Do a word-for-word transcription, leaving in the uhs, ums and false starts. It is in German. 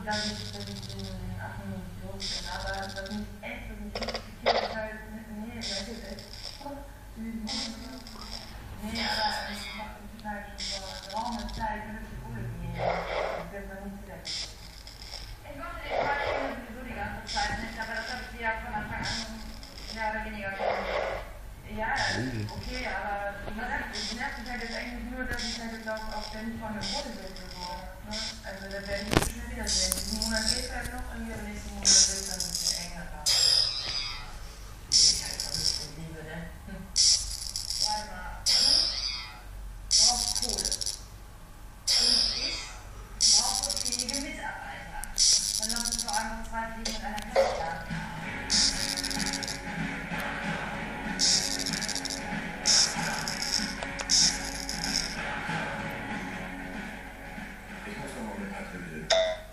sage nicht, dass ich den Affen nicht los bin, aber was mich echt, was mich richtig schockiert, ist halt, nee, das ist echt, nee, aber ich mache total schon vor geraumer Zeit eine Schule gehen, das wird man nicht wieder. Ich mochte den Quatsch sowieso die ganze Zeit nicht, aber das habe ich dir ja von Anfang an mehr oder weniger schon. Ja, okay, aber es nervt mich halt jetzt eigentlich nur, dass ich halt jetzt auch, auch ständig von dem Boden bin. Ne? Also da werden wir so schnell wiedersehen. Diesen Monat geht es halt noch und wieder nächsten Monat wird es dann ein bisschen enger da. Ich halt verrückt in Liebe, ne? Hm. Warte mal. Auf Kohle. Und ich brauche fähige Mitarbeiter. Dann lassen wir vor allem noch zwei Fliegen mit einer Klappe. Ich muss nochmal mit Patrick reden.